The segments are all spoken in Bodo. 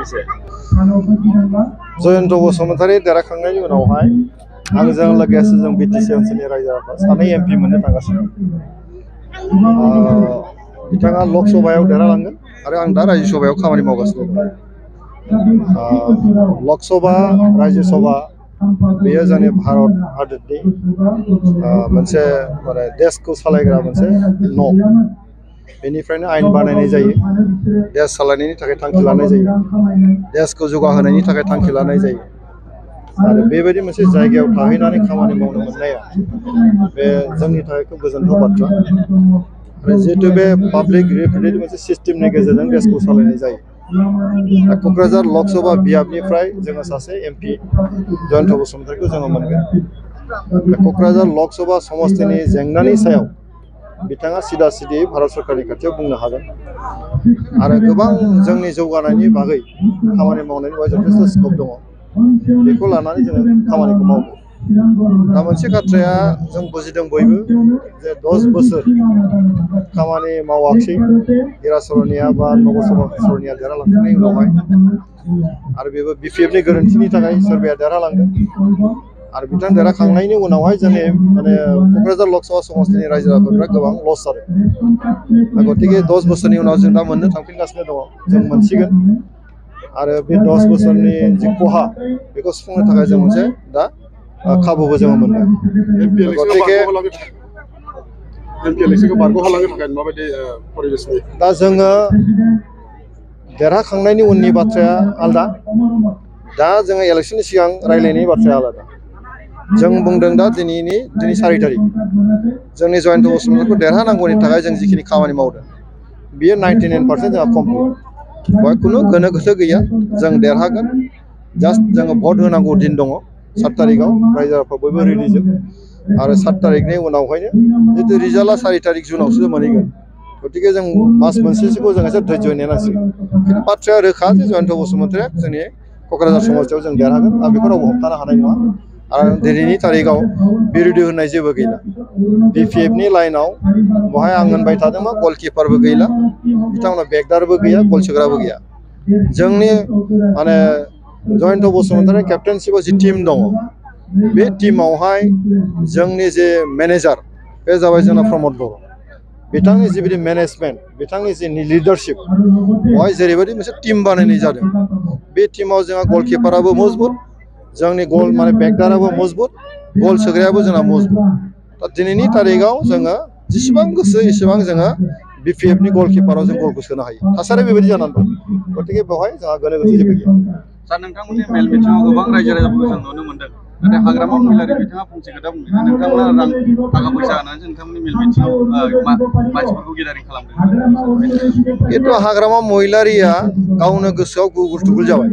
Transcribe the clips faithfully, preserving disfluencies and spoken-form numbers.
लोगोसे जयन्त बसुमतारी देरहाखांनायनि उनावहाय आंजों लोगोसे जों बिटिसि ओनसोलनि रायजो राजा सानै एमपि मोननो थांगासिनो बिथाङा लक सभायाव देरहालांगोन आरो आं दा रायजो सभायाव खामानि मावगासिनो दं लक सभा रायजो सभा बेयो जोंनि भारत हादरनि मोनसे माने देशखौ सालायग्रा मोनसे न' बेनिफ्रायनो आयेन बानायनाय जायो देश सालायनायनि थाखाय थांखि लानाय जायो देशखौ जौगाहोनायनि थाखाय थांखि लानाय जायो आरो बेबायदि मोनसे जायगायाव थाहैनानै खामानि मावनो मोननाया बे जोंनि थाखाय खोब गोजोनथाव बाथ्रा आरो जिहेतु बे पाब्लिक रिप्रेजेन्टेटिभ मोनसे सिस्टेमनि गेजेरजों देशखौ सालायनाय जायो क'क्राझार लक सभा बियाबनिफ्राय जोङो सासे एमपि जयन्त बसुमतारीखौ जोङो मोनगोन क'क्राझार लक सभा समस्तिनि जेंनानि सायाव बिथाङा सिदा सिदायै भारत सरकारनि खाथियाव बुंनो हागोन आरो गोबां जोंनि जौगानायनि बागै खामानि मावनायनि बागै जथेस्थ' स्कप दङ बेखौ लानानै जोङो खामानिखौ मावगोन दा मोनसे बाथ्राया जों बुजिदों बयबो जे दस बोसोर खामानि मावाखिसै हिराचरनिया बा नबसभा सरनिया देरहालांखांनायनि उनावहाय आरो बेबो बिपिएफनि गोरोन्थिनि थाखाय सोरबाया देरहालांदों आरो बिथां देरहाखांनायनि उनावहाय जोंनि माने क'क्राझार लक सभा समस्तिनि रायजो राजाफोरा गोबां लस जादों गतिके दस बोसोरनि उनाव जों दा मोननो थांफिनगासिनो दङ जों मोनसिगोन आरो बे दस बोसोरनि जि खहा बेखौ सुफुंनो थाखाय जों मोनसे दा खाबुबो जोङो मोनदों गतिके दा जोङो देरहाखांनायनि उननि बाथ्राया आलादा दा जोङो इलेक्सननि सिगां रायलायनायनि बाथ्राया आलादा जों बुंदों दा दिनैनि दिनै सारि थारिख जोंनि जयन्त बसुमतारीखौ देरहानांगौनि थाखाय जों जिखिनि खामानि मावदों बियो नाइन्टि नाइन पार्सेन्ट जोंहा कमप्लिट बेवहाय खुनु गोनो गोथो गैया जों देरहागोन जास्ट जोङो भट होनांगौ दिन दङ सात तारिखआव रायजो राजाफ्रा बयबो रेडि जोब आरो सात तारिखनि उनावहायनो जितु रिजाल्टआ सारि तारिख जुनावसो मोनहैगोन गतिके जों मास मोनसेसोखौ जों एसे धैर्य नेनांसिगोन खिन्थु बाथ्राया रोखा जे जयन्त बसुमतारीया जोंनि क'क्राझार समस्तियाव जों देरहागोन आं बेखौ रावबो हमथानो हानाय नङा आरो दिनैनि तारिखआव बिरोधी होननाय जेबो गैला बिपिएफनि लाइनाव बहाय आं होनबाय थादों मा गलकिपारबो गैला बिथांमोना बेगदारबो गैया गल सोग्राबो गैया जोंनि माने जयन्त बसुमतारी केप्टेनशिपआव जि टिम दङ बे टिमावहाय जोंनि जे मेनेजार बे जाबाय जोंना प्रमद बर' बिथांनि जिबायदि मेनेजमेन्ट बिथांनि जि लिडारशिप बेवहाय जेरैबायदि मोनसे टिम बानायनाय जादों बे टिमाव जोंहा गलकिपाराबो मजबुत जोंनि गल माने बेगदाराबो मजबुत गल सोग्रायाबो जोंना मजबुत दा दिनैनि तारिखआव जोङो जेसेबां गोसो एसेबां जोङो बिपिएफनि गलकिपाराव जों गलखौ सोनो हायो थासारिया बेबायदि जानानै दं गतिके बेवहाय जोंहा गोनो गोथो जेबो गैया सार नोंथांमोननि मेल मिटिङाव गोबां रायजो राजाफोरखौ जों नुनो मोनदों नाथाय हाग्रामा महिलारि बिथाङा फंसे खोथा बुंदों नोंथांमोना रां थाखा फैसा होनानै नोंथांमोननि मेल मिटिङाव मानसिफोरखौ गेदारिं खालामदों खिन्थु हाग्रामा महिलारिया गावनो गोसोआव गुगुल थुगुल जाबाय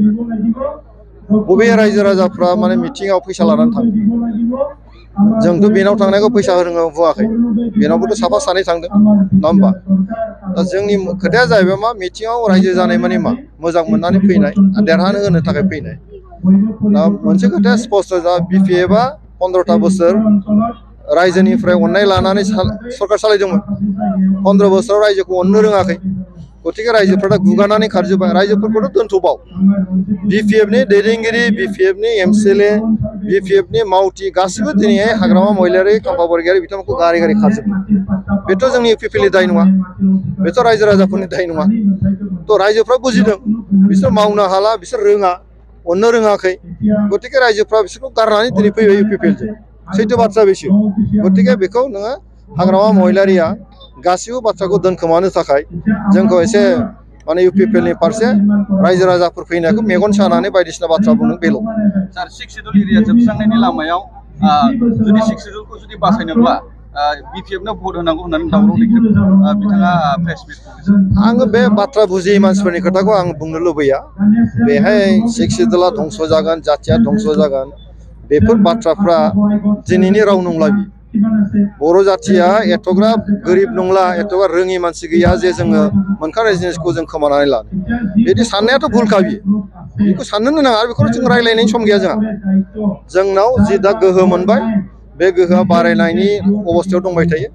बबे रायजो राजाफ्रा माने मिटिङाव फैसा लानानै थाङो जोंथ' बेनाव थांनायखौ फैसा होनो बुङाखै बेनावबोथ' साफा सानै थांदों नङा होमबा दा जोंनि खोथाया जाहैबाय मा मिटिङाव रायजो जानाय माने मा मोजां मोननानै फैनाय देरहानो होनो थाखाय फैनाय दा मोनसे खोथाया स्पस्ट जा बिपिएफआ पन्द्र'था बोसोर रायजोनिफ्राय अननाय लानानै सरकार सालायदोंमोन पन्द्र' बोसोराव रायजोखौ अननो रोङाखै गतिके रायजोफ्रा दा गुगानानै खारजोब्बाय रायजोफोरखौथ' दोनथ'बाव बिपिएफनि दैदेनगिरि बिपिएफनि एमसिएलए बिपिएफनि मावथि गासिबो दिनैहाय हाग्रामा महिलारि खाम्फा बरगयारि बिथांमोनखौ गारि गारि खारजोबदों बेथ' जोंनि इउपिपिएलनि दाय नङा बेथ' रायजो राजाफोरनि दाय नङा थ' रायजोफ्रा बुजिदों बिसोर मावनो हाला बिसोर रोङा अननो रोङाखै गतिके रायजोफ्रा बिसोरखौ गारनानै दिनै फैबाय इउपिपिएलजों सैथो बाथ्रा बेसो गतिके बेखौ नोङो हाग्रामा महिलारिया गासिबो बाथ्राखौ दोनखोमानो थाखाय जोंखौ एसे माने इउपिपिएलनि फारसे रायजो राजाफोर फैनायखौ मेगन सानानै बायदिसिना बाथ्रा बुंदों बेल' सार सिक्स सिडुल एरिया जोबस्रांनायनि लामायाव जुदि सिक्स सिडुलखौ जुदि बासायनोब्ला बिपिएफनो भट होनांगौ होननानै दावराव दैखांदों बिथाङा प्रेस मिट आङो बे बाथ्रा बुजियै मानसिफोरनि खोथाखौ आं बुंनो लुबैया बेहाय सिक्स सिडुला धंस जागोन जाथिया धंस जागोन बेफोर बाथ्राफ्रा दिनैनि राव नंला बि बर' जाथिया एथ'ग्राब गोरिब नंला एथ'ग्राब रोङि मानसि गैया जे जोङो मोनखानाय जिनिसखौ जों खोमानानै लानो बिदि साननायाथ' भुलखा बियो बेखौ साननोनो नाङा आरो बेखौ जों रायलायनायनि सम गैया जोंहा जोंनाव जि दा गोहो मोनबाय बे गोहोआ बारायनायनि अबस्थायाव दंबाय थायो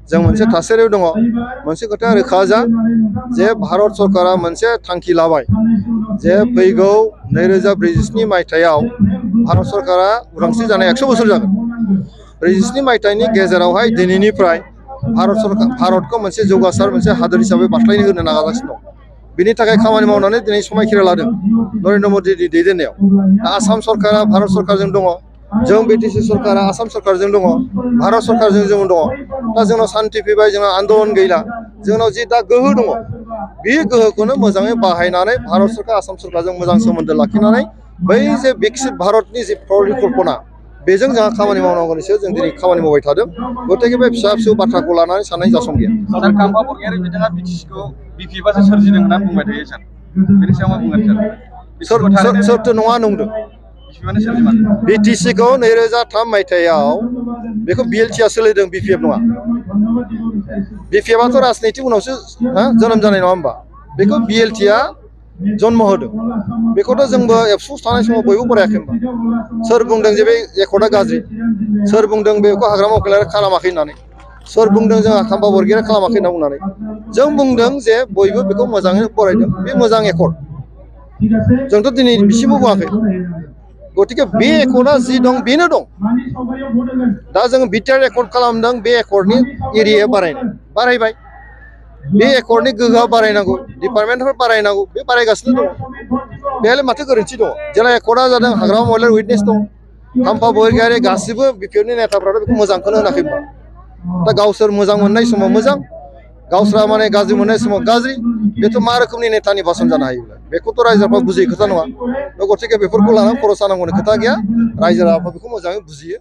जों मोनसे थासारियाव दङ मोनसे खोथा रोखा जा जे भारत सरकारा मोनसे थांखि लाबाय जे फैगौ नैरोजा ब्रैजिस्नि मायथाइयाव भारत सरकारा उदांस्रि जानाय एकस' बोसोर जागोन ब्रैजिस्नि मायथाइनि गेजेरावहाय दिनैनिफ्राय भारत सरकार भारतखौ मोनसे जौगासार मोनसे हादोर हिसाबै बास्लायनो होनो नाजागासिनो दं बिनि थाखाय खामानि मावनानै दिनै समायखिरा लादों नरेन्द्र मदिनि दैदेननायाव आसाम सरकारा भारत सरकारजों दङ जों बिटिसि सरकारा आसाम सरकारजों दङ भारत सरकारजों जों दङ दा जोंनाव सान्थि फैबाय जोंनाव आन्दलन गैला जोंनाव जि दा गोहो दङ बे गोहोखौनो मोजाङै बाहायनानै भारत सरकार आसाम सरकारजों मोजां सोमोन्दो लाखिनानै बै जे बिकसित भारतनि जि परिकल्पना बेजों जोंहा खामानि मावनांगौनिसो जों दिनै खामानि मावबाय थादों गतिके बे फिसा फिसौ बाथ्राखौ लानानै साननाय जासन गैया सार खाम्फा बरगयारि बिथाङा बिटिसिखौ बिपिएफआसो सोरजिदों होनना बुंबाय थायो सार बेनि सायाव मा बुंगोन सार सोरथो नङा नंदों बिपिएफआनो सोरजिमार बिटिसिखौ नैरोजा थाम मायथाइयाव बेखौ बिएलटिआ सोलिदों बिपिएफ नङा बिपिएफआथ' राजनिति उनावसो जोनोम जानाय नङा होमबा बेखौ बिएलटिआ जन्म होदों बेखौथ' जोंबो एबसुस थानाय समाव बयबो फरायाखै होनबा सोर बुंदों जे बे एकर्डआ गाज्रि सोर बुंदों बेखौ हाग्रामा वकिला खालामाखै होननानै सोर बुंदों जोंहा खाम्फा बरगयारि खालामाखै होनना बुंनानै जों बुंदों जे बयबो बेखौ मोजाङैनो फरायदों बे मोजां एकर्ड जोंथ' दिनै बिसिमबो बुङाखै गतिके बे एकर्डआ जि दं बेनो दं दा जों बिटिआर एकर्ड खालामदों बे एकर्डनि एरियाया बारायनाय बारायबाय बे एकर्डनि गोहोआ बारायनांगौ डिपार्टमेन्टफोर बारायनांगौ बे बारायगासिनो दं बेहाय माथो गोरोन्थि दङ जेला एकर्डआ जादों हाग्रामा महिलार उइटनेस दं खाम्फा बरगयारि गासिबो बिपिएफनि नेताफ्राथ' बेखौ मोजांखौनो होनाखै होनबा दा गावसोर मोजां मोननाय समाव मोजां गावस्रा माने गाज्रि मोननाय समाव गाज्रि बेथ' मा रोखोमनि नेतानि भाषण जानो हायो बेखौथ' रायजोफ्रा बुजियै खोथा नङा गतिके बेफोरखौ लानानै खर' सानांगौनि खोथा गैया रायजो राजाफ्रा बेखौ मोजाङै बुजियो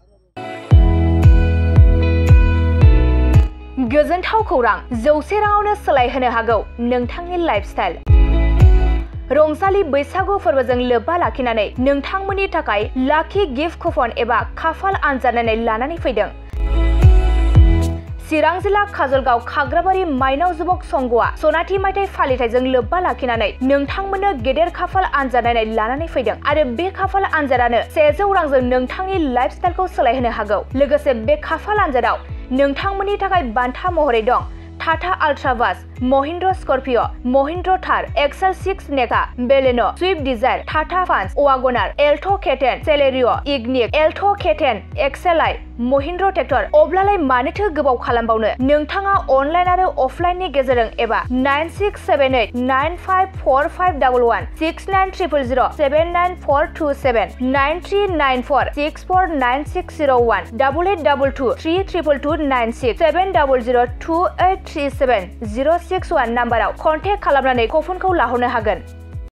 गोजोनथाव खौरां जौसे राङावनो सोलायहोनो हागौ नोंथांनि लाइफस्टाइल रंजालि बैसागु फोरबोजों लोब्बा लाखिनानै नोंथांमोननि थाखाय लाखि गिफ्ट कुपन एबा खाफाल आनजाद नायनाय लानानै फैदों चिरां जिल्ला काजलगाव खाग्राबारि माइनाव जुबक संघआ सनाथि मायथाइ फालिथायजों लोब्बा लाखिनानै नोंथांमोननो गेदेर खाफाल आनजाद नायनाय लानानै फैदों आरो बे खाफाल आनजादानो सेजौ रांजों नोंथांनि लाइफस्टाइलखौ सोलायहोनो हागौ लोगोसे बे खाफाल आनजादाव नोंथांमोननि थाखाय बान्था महरै दं Tata Ultra bus Mahindra Scorpio Mahindra Thar XL six Nexa Baleno Swift Dzire Tata Punch WagonR Alto' K ten Celerio Ignis Alto' K ten XL I Mahindra tractor अब्लालाय मानोथो गोबाव खालामबावनो नोंथाङा अनलाइन आरो अफलाइननि गेजेरजों एबा nine six seven eight nine five four five double one six nine triple zero' seven nine four two seven nine three nine four six four nine six zero' one double eight double two three triple two nine six seven double zero' two eight three seven zero' six one नाम्बाराव कन्टेक्ट खालामनानै कुपनखौ लाहरनो हागोन।